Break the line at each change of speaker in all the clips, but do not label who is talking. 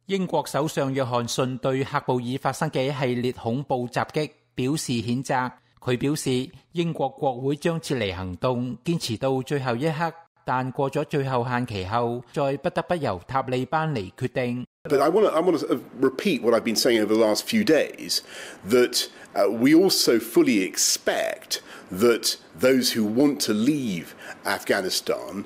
英國首相約翰遜對喀布爾發生嘅一系列恐怖襲擊表示譴責。佢表示，英國國會將撤離行動堅持到最後一刻，但過咗最後限期後，再不得不由塔利班嚟決定。
But I want to repeat what I've been saying over the last few days, that we also fully expect that those who want to leave Afghanistan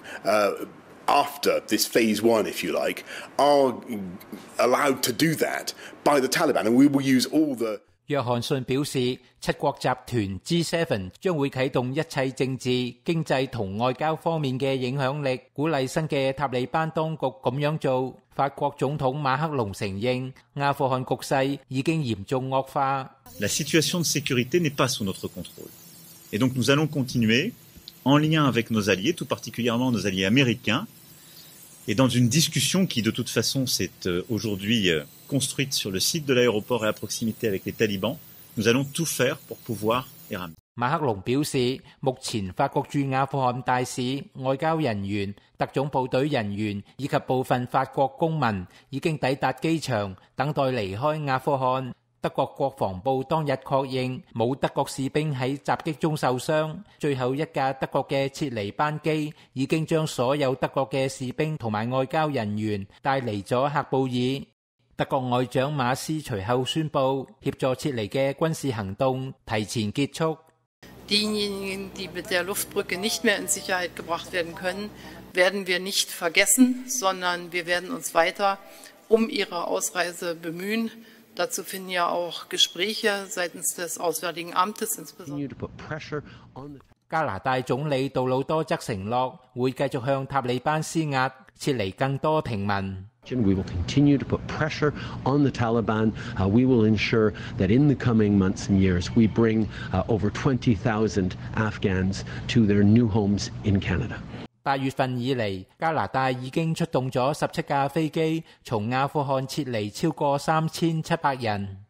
after this phase one, if you like, are allowed to do that by the Taliban, and we will use all the...
約翰遜表示，七國集團 G7 將會啟動一切政治、經濟同外交方面嘅影響力，鼓勵新嘅塔利班當局咁樣做。法國總統馬克龍承認，阿富汗局勢已經嚴重惡化。
La situation de sécurité n'est pas sous notre contrôle. Et donc nous allons continuer, en lien avec nos alliés, tout particulièrement nos alliés américains, et dans une discussion qui de toute façon s'est aujourd'hui construite sur le site de l'aéroport et à proximité avec les talibans, nous allons tout faire pour pouvoir les ramener.
馬克龍表示，目前法國駐阿富汗大使、外交人員、特種部隊人員以及部分法國公民已經抵達機場，等待離開阿富汗。德國國防部當日確認冇德國士兵喺襲擊中受傷，最後一架德國嘅撤離班機已經將所有德國嘅士兵同埋外交人員帶離咗喀布爾。德國外長馬斯隨後宣布，協助撤離嘅軍事行動提前結束。
Diejenigen, die mit der Luftbrücke nicht mehr in Sicherheit gebracht werden können, werden wir nicht vergessen, sondern wir werden uns weiter ihre Ausreise bemühen. Dazu finden ja auch Gespräche seitens des Auswärtigen Amtes insbesondere.
加拿大總理杜魯多則承諾會繼續向塔利班施壓，撤離更多平民。
We will continue to put pressure on the Taliban. We will ensure that in the coming months and years we bring over 20,000 Afghans to their new homes in Canada.
8月份以嚟，加拿大已經出動咗17架飛機，從阿富汗撤離超過3700人。